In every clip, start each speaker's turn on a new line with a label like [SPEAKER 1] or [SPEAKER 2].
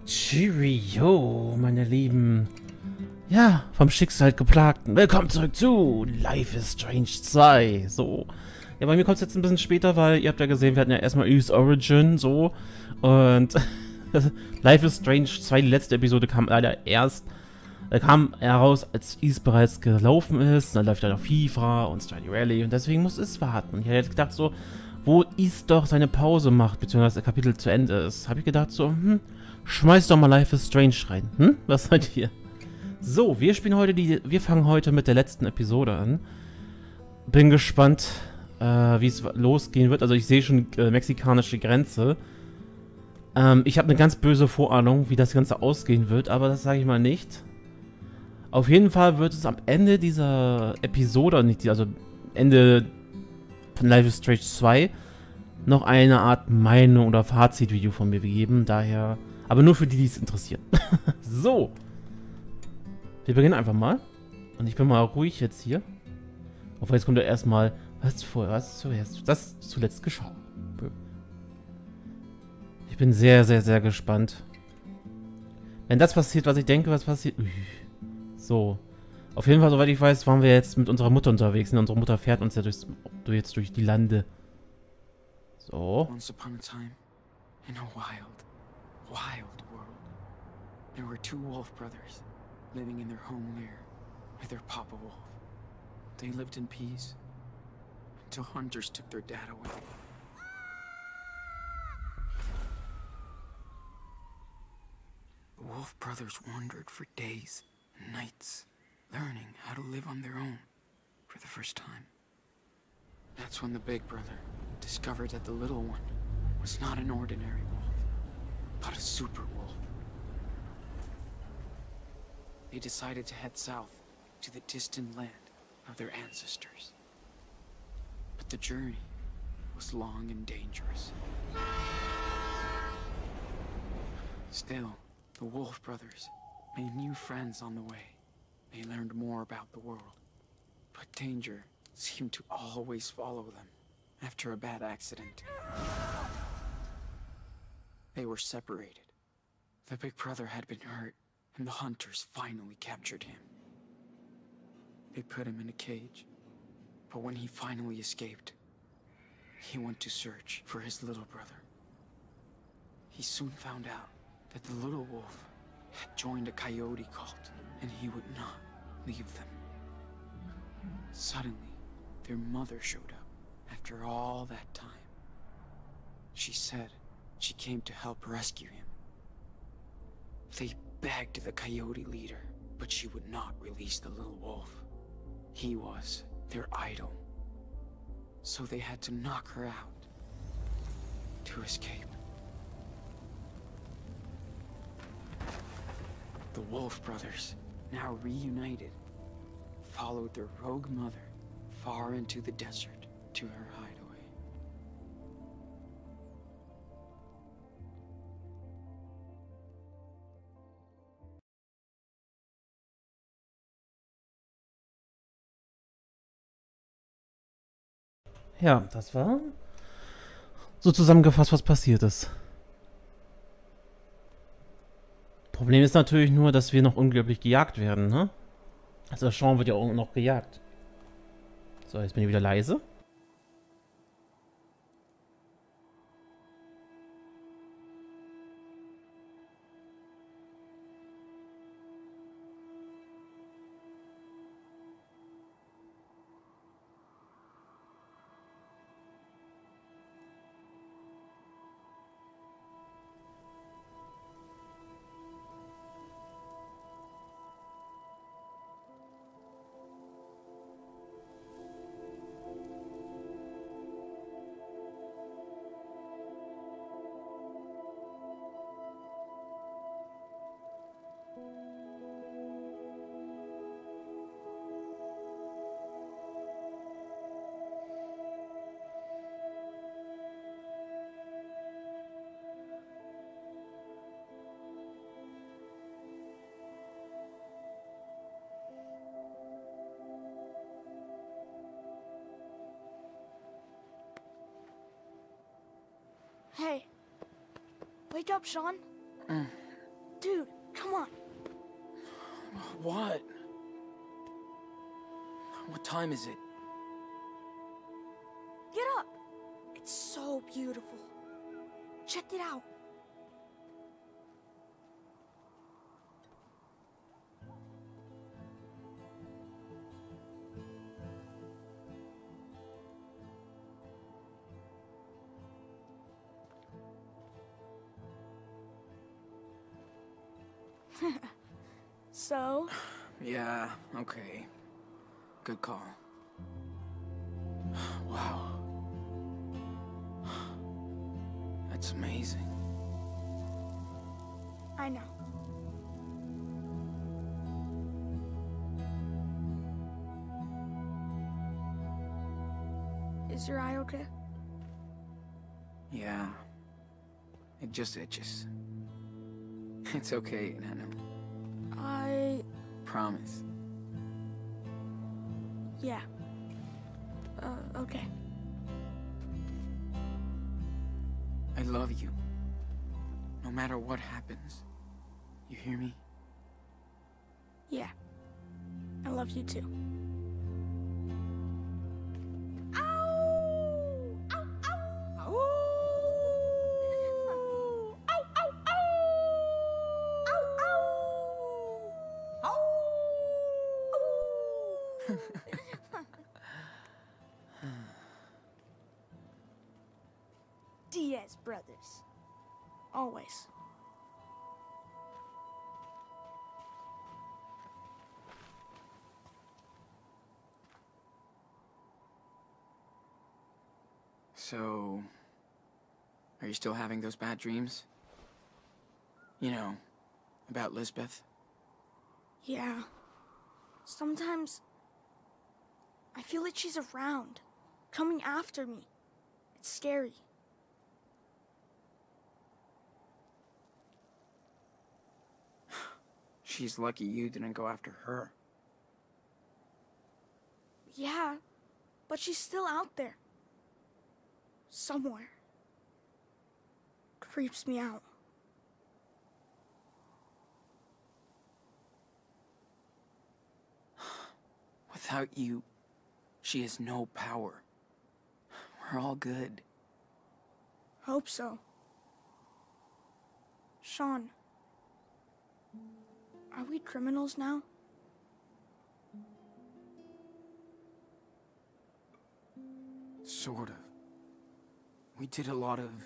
[SPEAKER 1] Cheerio, meine Lieben. Ja, vom Schicksal geplagten. Willkommen zurück zu Life is Strange 2. So. Ja, bei mir kommt es jetzt ein bisschen später, weil ihr habt ja gesehen, wir hatten ja erstmal Ys Origin, so. Und Life is Strange 2, die letzte Episode, kam leider erst. Kam heraus, als Ys bereits gelaufen ist. Dann läuft ja noch FIFA und Stardew Valley und deswegen muss es warten. Und ich hätte jetzt gedacht, so, wo Ys doch seine Pause macht, beziehungsweise das Kapitel zu Ende ist, habe ich gedacht, so, schmeiß doch mal Life is Strange rein. Was seid ihr? So, wir fangen heute mit der letzten Episode an. Bin gespannt, wie es losgehen wird. Also ich sehe schon mexikanische Grenze. Ich habe eine ganz böse Vorahnung, wie das Ganze ausgehen wird, aber das sage ich mal nicht. Auf jeden Fall wird es am Ende dieser Episode, also Ende von Life is Strange 2, noch eine Art Meinung oder Fazitvideo von mir geben. Daher, aber nur für die, die es interessiert. So. Wir beginnen einfach mal. Und ich bin mal ruhig jetzt hier. Obwohl, jetzt kommt ja erstmal, was zuletzt geschah. Ich bin sehr, sehr, sehr gespannt. Wenn das passiert, was ich denke, was passiert. So. Auf jeden Fall, soweit ich weiß, waren wir jetzt mit unserer Mutter unterwegs. Und unsere Mutter fährt uns ja jetzt durch die Lande. So.
[SPEAKER 2] Once upon a time, in a wild, wild world, there were two wolf brothers living in their home lair with their papa wolf. They lived in peace until hunters took their dad away. The wolf brothers wandered for days and nights, learning how to live on their own for the first time. That's when the big brother discovered that the little one was not an ordinary wolf, but a super wolf. They decided to head south to the distant land of their ancestors. But the journey was long and dangerous. Still, the Wolf brothers made new friends on the way. They learned more about the world, but danger seemed to always follow them after a bad accident. They were separated. The big brother had been hurt, and the hunters finally captured him. They put him in a cage, but when he finally escaped, he went to search for his little brother. He soon found out that the little wolf had joined a coyote cult, and he would not leave them. Suddenly, their mother showed up after all that time. She said she came to help rescue him. They begged the coyote leader, but she would not release the little wolf. He was their idol. So they had to knock her out to escape. The Wolf brothers, now reunited, followed their rogue mother far into the desert to her hideaway.
[SPEAKER 1] Ja, das war so zusammengefasst, was passiert ist. Problem ist natürlich nur, dass wir noch unglaublich gejagt werden, ne? Also Sean wird ja auch noch gejagt. So, jetzt bin ich wieder leise.
[SPEAKER 3] Hey, wake up, Sean.
[SPEAKER 2] What? What time is it?
[SPEAKER 3] Get up! It's so beautiful. Check it out. So?
[SPEAKER 2] Yeah, okay. Good call. Wow. That's amazing.
[SPEAKER 3] I know. Is your eye okay?
[SPEAKER 2] Yeah. It just itches. It's okay, Nano. Promise.
[SPEAKER 3] Yeah. Okay.
[SPEAKER 2] I love you. No matter what happens. You hear me?
[SPEAKER 3] Yeah. I love you too. Diaz brothers. Always.
[SPEAKER 2] So, are you still having those bad dreams? You know, about Lisbeth?
[SPEAKER 3] Yeah. Sometimes I feel like she's around, coming after me. It's scary.
[SPEAKER 2] She's lucky you didn't go after her.
[SPEAKER 3] Yeah, but she's still out there. Somewhere. Creeps me out.
[SPEAKER 2] Without you, she has no power. We're all good.
[SPEAKER 3] Hope so. Sean, are we criminals now?
[SPEAKER 2] Sort of. We did a lot of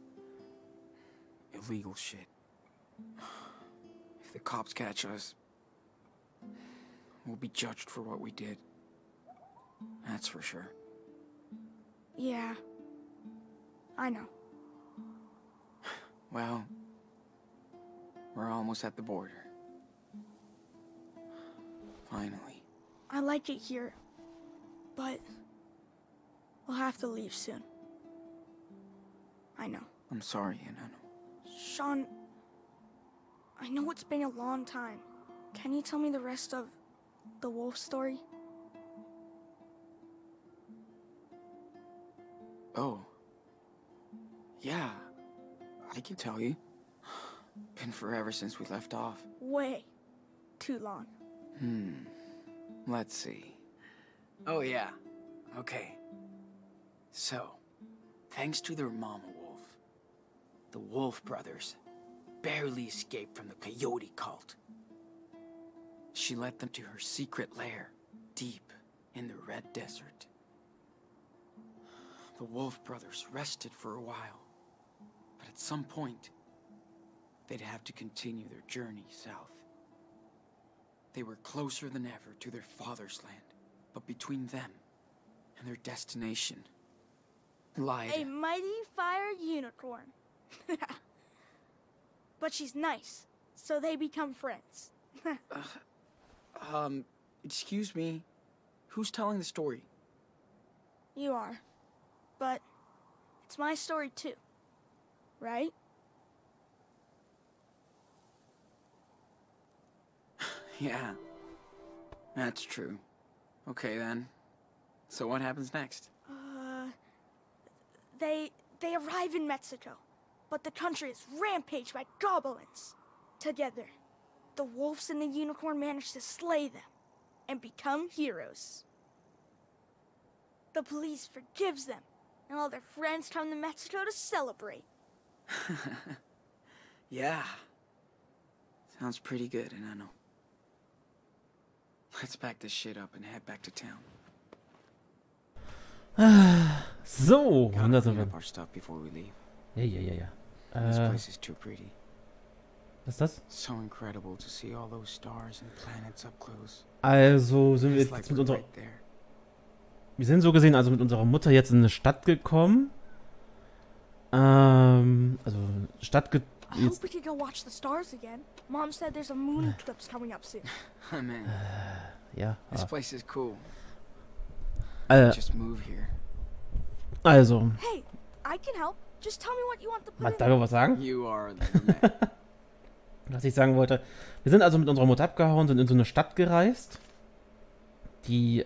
[SPEAKER 2] illegal shit. If the cops catch us, we'll be judged for what we did. That's for sure.
[SPEAKER 3] Yeah. I know.
[SPEAKER 2] Well, we're almost at the border. Finally.
[SPEAKER 3] I like it here, but we'll have to leave soon. I know.
[SPEAKER 2] I'm sorry, Inanno.
[SPEAKER 3] Sean, I know it's been a long time. Can you tell me the rest of the wolf story?
[SPEAKER 2] Oh. Yeah, I can tell you. Been forever since we left off.
[SPEAKER 3] Way too long.
[SPEAKER 2] Let's see. Oh yeah, okay. So, thanks to their mama wolf, the Wolf brothers barely escaped from the coyote cult. She led them to her secret lair, deep in the Red Desert. The Wolf brothers rested for a while, but at some point, they'd have to continue their journey south. They were closer than ever to their father's land, but between them and their destination lied
[SPEAKER 3] A mighty fire unicorn. But she's nice, so they become friends.
[SPEAKER 2] Excuse me, who's telling the story?
[SPEAKER 3] You are. But it's my story too, right?
[SPEAKER 2] Yeah, that's true. Okay then. So what happens next?
[SPEAKER 3] They arrive in Mexico, but the country is rampaged by goblins. Together, the wolves and the unicorn manage to slay them and become heroes. The police forgives them, and all their friends come to Mexico to celebrate.
[SPEAKER 2] Yeah. Sounds pretty good, Enano. Let's pack this shit up and head back to town.
[SPEAKER 1] So,
[SPEAKER 2] Gotta
[SPEAKER 1] und da
[SPEAKER 2] clean
[SPEAKER 1] sind wir.
[SPEAKER 2] up our stuff before we leave.
[SPEAKER 1] Ja.
[SPEAKER 2] This place is too pretty.
[SPEAKER 1] Was ist das?
[SPEAKER 2] So incredible to see all those stars and planets up close.
[SPEAKER 1] Also sind wir
[SPEAKER 2] It's
[SPEAKER 1] jetzt
[SPEAKER 2] like
[SPEAKER 1] mit
[SPEAKER 2] we're
[SPEAKER 1] unserer...
[SPEAKER 2] right there.
[SPEAKER 1] Wir sind so gesehen also mit unserer Mutter jetzt in eine Stadt gekommen. Also
[SPEAKER 3] I
[SPEAKER 1] jetzt,
[SPEAKER 3] hope we could go watch the stars again. Mom said there's a moon eclipse coming up soon.
[SPEAKER 2] I'm in.
[SPEAKER 1] ja.
[SPEAKER 2] This place is cool.
[SPEAKER 1] Äh,
[SPEAKER 2] Just move here.
[SPEAKER 1] also,
[SPEAKER 3] Hey, I can help. Just tell me what you want to put
[SPEAKER 1] was
[SPEAKER 3] in.
[SPEAKER 1] darf ich was sagen?
[SPEAKER 2] You are the man.
[SPEAKER 1] Was ich sagen wollte. Wir sind also mit unserer Mutter abgehauen, sind in so eine Stadt gereist, die,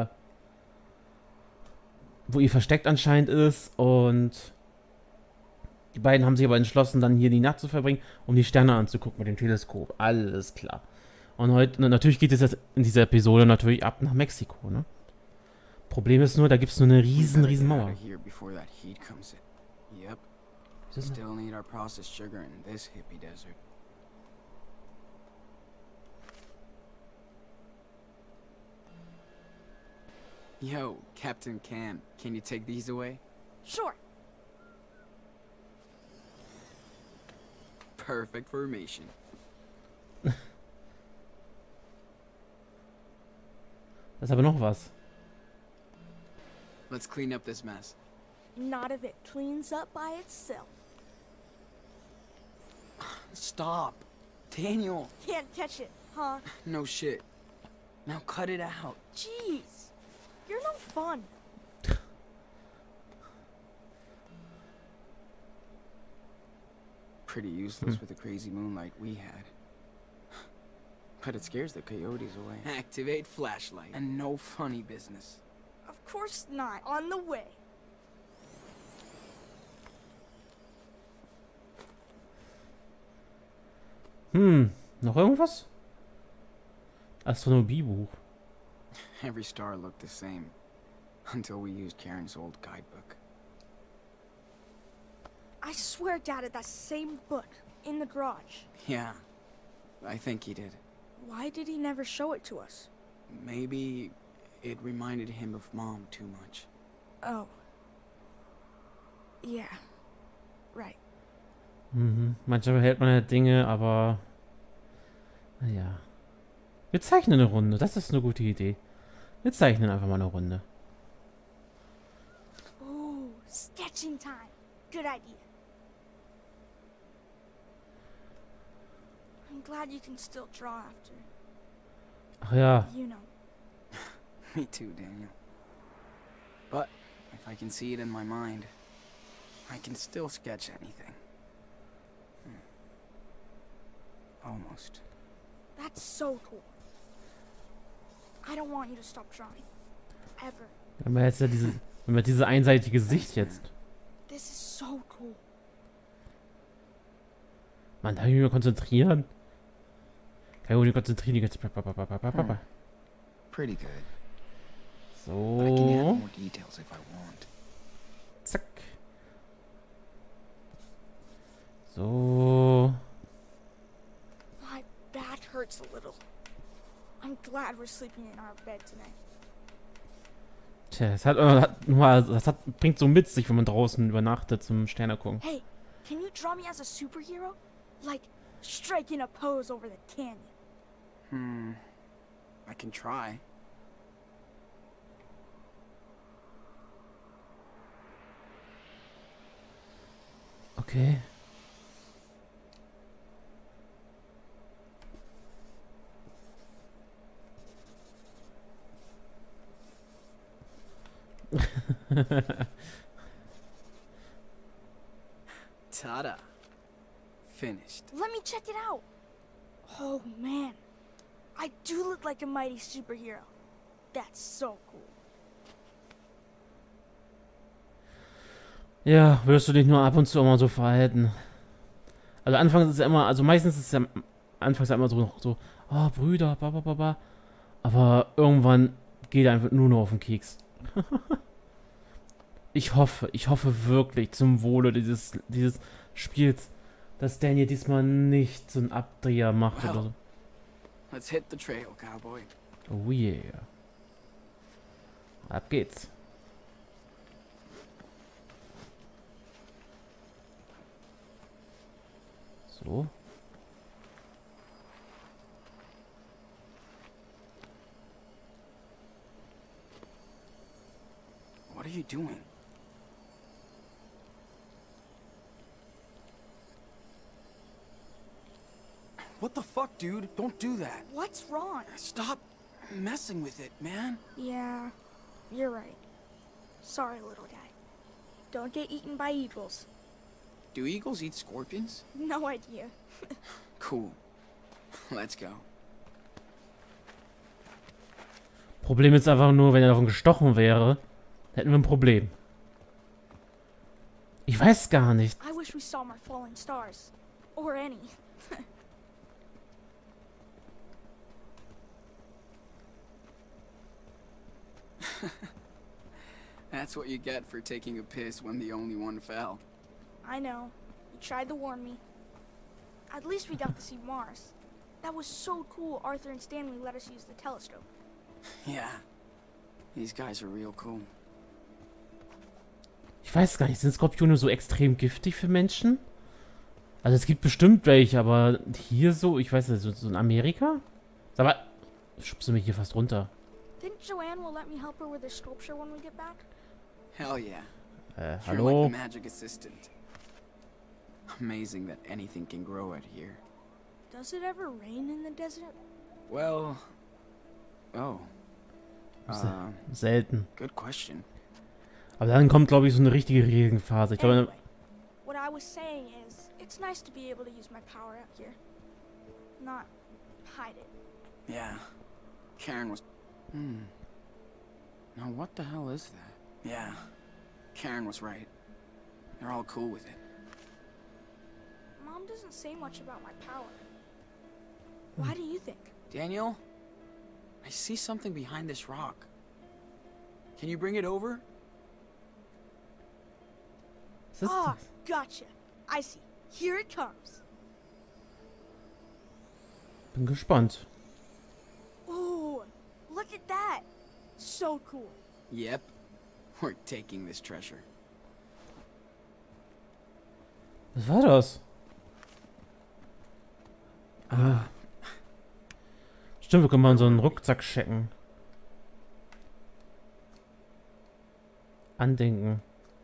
[SPEAKER 1] wo ihr versteckt anscheinend ist, und die beiden haben sich aber entschlossen, dann hier die Nacht zu verbringen, um die Sterne anzugucken mit dem Teleskop. Alles klar. Und heute, natürlich geht es jetzt in dieser Episode natürlich ab nach Mexiko, ne? Problem ist nur, da gibt es nur eine
[SPEAKER 2] We
[SPEAKER 1] riesen
[SPEAKER 2] better get out
[SPEAKER 1] Mauer.
[SPEAKER 2] of here before that heat comes in. Yep.
[SPEAKER 1] Was ist das?
[SPEAKER 2] Still need our processed sugar in this hippie desert. Yo, Captain Can you take these away?
[SPEAKER 3] Sure.
[SPEAKER 2] Perfect formation.
[SPEAKER 1] Das ist aber noch was.
[SPEAKER 2] Let's clean up this mess.
[SPEAKER 3] Not if it cleans up by itself.
[SPEAKER 2] Stop. Daniel.
[SPEAKER 3] Can't catch it, huh?
[SPEAKER 2] No shit. Now cut it out.
[SPEAKER 3] Jeez. You're no fun.
[SPEAKER 2] Pretty useless with the crazy moonlight we had. But it scares the coyotes away. Activate flashlight. And no funny business.
[SPEAKER 3] Of course not. On the way.
[SPEAKER 1] Noch irgendwas? Astronomiebuch.
[SPEAKER 2] Every star looked the same. Until we used Karen's old guidebook.
[SPEAKER 3] I swear Dad had that same book in the garage.
[SPEAKER 2] Yeah. I think he did.
[SPEAKER 3] Why did he never show it to us?
[SPEAKER 2] Maybe it reminded him of Mom too much.
[SPEAKER 3] Oh. Yeah. Right.
[SPEAKER 1] Manchmal behält man halt Dinge, aber... Naja. Wir zeichnen eine Runde. Das ist eine gute Idee. Wir zeichnen einfach mal eine Runde.
[SPEAKER 3] Ooh, sketching time. Good idea. I'm glad you can still draw after,
[SPEAKER 1] Ach ja.
[SPEAKER 3] you know.
[SPEAKER 2] Me too, Daniel. But if I can see it in my mind, I can still sketch anything. Almost.
[SPEAKER 3] That's so cool. I don't want you to stop drawing. Ever.
[SPEAKER 1] Wenn man jetzt ja diese einseitige Sicht jetzt.
[SPEAKER 3] This is so cool.
[SPEAKER 1] Mann, darf ich mich mal konzentrieren? Kann ich mich konzentrieren? Die ganze...
[SPEAKER 2] Pretty good. I can
[SPEAKER 1] So.
[SPEAKER 2] add more details if I want.
[SPEAKER 1] Zack. So.
[SPEAKER 3] My back hurts a little. I'm glad we're sleeping in our bed tonight.
[SPEAKER 1] Tja, bringt so mit sich, wenn man draußen übernachtet zum Sterne gucken.
[SPEAKER 3] Hey, can you draw me as a superhero? Like, striking a pose over the canyon.
[SPEAKER 2] I can try.
[SPEAKER 1] Okay.
[SPEAKER 2] Ta-da. Finished.
[SPEAKER 3] Let me check it out. Oh man, I do look like a mighty superhero. That's so cool.
[SPEAKER 1] Ja, würdest du dich nur ab und zu immer so verhalten? Also anfangs ist es ja immer, also meistens ist es ja anfangs einmal so, oh, Brüder, ba. Aber irgendwann geht er einfach nur noch auf den Keks. Ich hoffe wirklich zum Wohle dieses Spiels, dass Daniel diesmal nicht so einen Abdreher macht oder so.
[SPEAKER 2] Let's hit the trail, cowboy.
[SPEAKER 1] Oh yeah. Ab geht's. So.
[SPEAKER 2] What are you doing? What the fuck, dude? Don't do that.
[SPEAKER 3] What's wrong?
[SPEAKER 2] Stop messing with it, man.
[SPEAKER 3] Yeah, you're right. Sorry, little guy. Don't get eaten by eagles.
[SPEAKER 2] Do eagles eat scorpions?
[SPEAKER 3] No idea.
[SPEAKER 2] Cool. Let's go.
[SPEAKER 1] Problem ist einfach nur, wenn er davon gestochen wäre, hätten wir ein Problem. Ich weiß gar nicht.
[SPEAKER 3] I wish we saw more falling stars. Or any.
[SPEAKER 2] That's what you get for taking a piss when the only one fell.
[SPEAKER 3] I know. You tried to warn me. At least we got to see Mars. That was so cool Arthur and Stanley let us use the telescope.
[SPEAKER 2] Yeah. These guys are real cool.
[SPEAKER 1] Ich weiß gar nicht, sind Skorpione so extrem giftig für Menschen? Also es gibt bestimmt welche, aber hier so, ich weiß nicht, so in Amerika? Sag mal, schubst du mich hier fast runter.
[SPEAKER 3] Think Joanne will let me help her with the sculpture when we get back?
[SPEAKER 2] Hell yeah. You're
[SPEAKER 1] Hallo?
[SPEAKER 2] like the magic assistant. Amazing that anything can grow out here.
[SPEAKER 3] Does it ever rain in the desert?
[SPEAKER 2] Well... Oh.
[SPEAKER 1] Selten.
[SPEAKER 2] Good question.
[SPEAKER 1] Aber dann kommt, glaube ich, so eine richtige Regenphase. Ich glaube,
[SPEAKER 3] Anyway, what I was saying is, it's nice to be able to use my power out here. Not hide it.
[SPEAKER 2] Yeah. Karen was... Now what the hell is that? Yeah. Karen was right. They're all cool with it.
[SPEAKER 3] Mom doesn't say much about my power. Why do you think?
[SPEAKER 2] Daniel? I see something behind this rock. Can you bring it over?
[SPEAKER 1] was ist
[SPEAKER 3] Ah,
[SPEAKER 1] das?
[SPEAKER 3] gotcha. I see. Here it comes.
[SPEAKER 1] Bin gespannt.
[SPEAKER 3] Ooh, look at that. So cool.
[SPEAKER 2] Yep. We're taking this treasure.
[SPEAKER 1] Was war das? Stimmt, wir können mal so einen Rucksack checken. Andenken.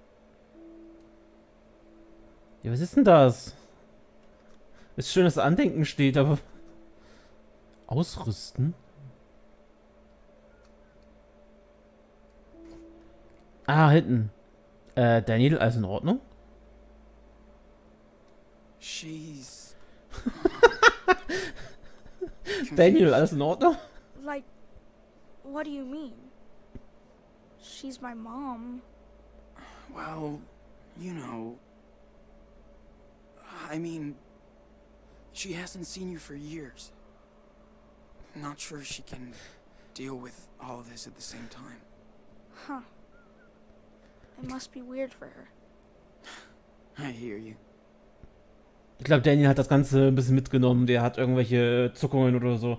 [SPEAKER 1] Ja, was ist denn das? Ist schön, dass Andenken steht, aber... Ausrüsten? Ah, hinten. Daniel, alles in Ordnung?
[SPEAKER 2] She's...
[SPEAKER 1] Daniel, alles in Ordnung?
[SPEAKER 3] Like, what do you mean? She's my mom.
[SPEAKER 2] Well, you know... I mean... She hasn't seen you for years. Not sure she can deal with all of this at the same time.
[SPEAKER 3] Huh. It must be weird for her.
[SPEAKER 2] I hear you.
[SPEAKER 1] Ich glaube, Daniel hat das Ganze ein bisschen mitgenommen. Der hat irgendwelche Zuckungen oder so.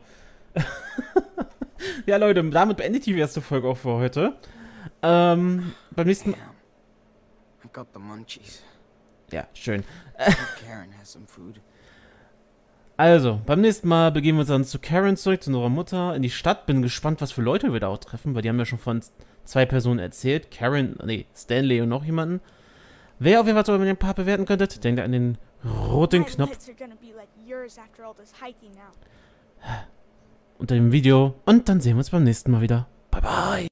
[SPEAKER 1] Ja, Leute, damit beende ich die erste Folge auch für heute. Beim nächsten Mal...
[SPEAKER 2] Damn. I've got the munchies.
[SPEAKER 1] Ja, schön.
[SPEAKER 2] Hope Karen has some food.
[SPEAKER 1] Also, beim nächsten Mal begeben wir uns dann zu Karen zurück, zu unserer Mutter, in die Stadt. Bin gespannt, was für Leute wir da auch treffen, weil die haben ja schon von 2 Personen erzählt. Karen, nee, Stanley und noch jemanden. Wer auf jeden Fall so mit dem Part bewerten könntet, denkt an den roten
[SPEAKER 3] My
[SPEAKER 1] Knopf
[SPEAKER 3] legs are gonna be like yours after all this hiking now.
[SPEAKER 1] unter dem Video. Und dann sehen wir uns beim nächsten Mal wieder. Bye, bye.